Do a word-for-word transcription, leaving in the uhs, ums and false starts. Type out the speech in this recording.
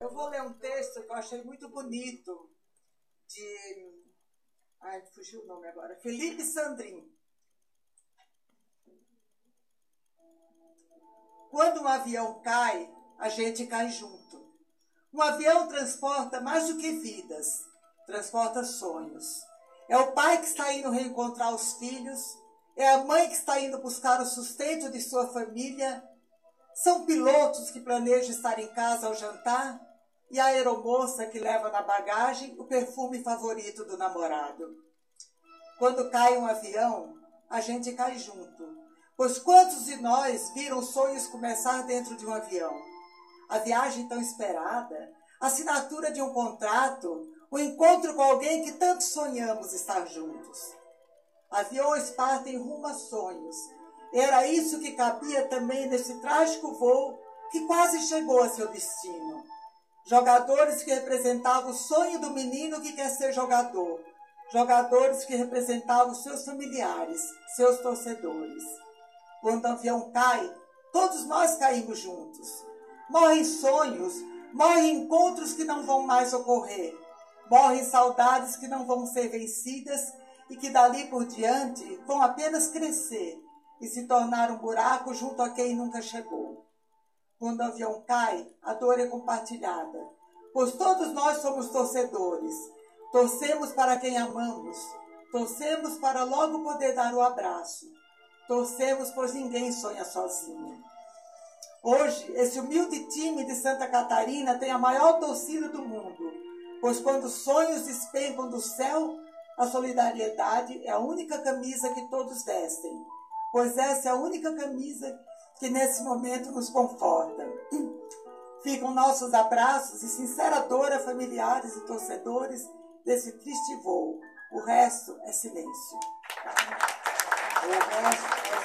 Eu vou ler um texto que eu achei muito bonito, de... Ai, fugiu o nome agora. Felipe Sandrin. Quando um avião cai, a gente cai junto. Um avião transporta mais do que vidas, transporta sonhos. É o pai que está indo reencontrar os filhos, é a mãe que está indo buscar o sustento de sua família, são pilotos que planejam estar em casa ao jantar e a aeromoça que leva na bagagem o perfume favorito do namorado. Quando cai um avião, a gente cai junto, pois quantos de nós viram sonhos começar dentro de um avião? A viagem tão esperada, a assinatura de um contrato, o encontro com alguém que tanto sonhamos estar juntos. Aviões partem rumo a sonhos. Era isso que cabia também nesse trágico voo que quase chegou a seu destino. Jogadores que representavam o sonho do menino que quer ser jogador. Jogadores que representavam seus familiares, seus torcedores. Quando o avião cai, todos nós caímos juntos. Morrem sonhos, morrem encontros que não vão mais ocorrer. Morrem saudades que não vão ser vencidas e que dali por diante vão apenas crescer e se tornar um buraco junto a quem nunca chegou. Quando o avião cai, a dor é compartilhada, pois todos nós somos torcedores. Torcemos para quem amamos, torcemos para logo poder dar o abraço. Torcemos, pois ninguém sonha sozinho. Hoje, esse humilde time de Santa Catarina tem a maior torcida do mundo, pois quando sonhos despencam do céu, a solidariedade é a única camisa que todos vestem, pois essa é a única camisa que nesse momento nos conforta. Ficam nossos abraços e sincera dor a familiares e torcedores desse triste voo. O resto é silêncio. O resto é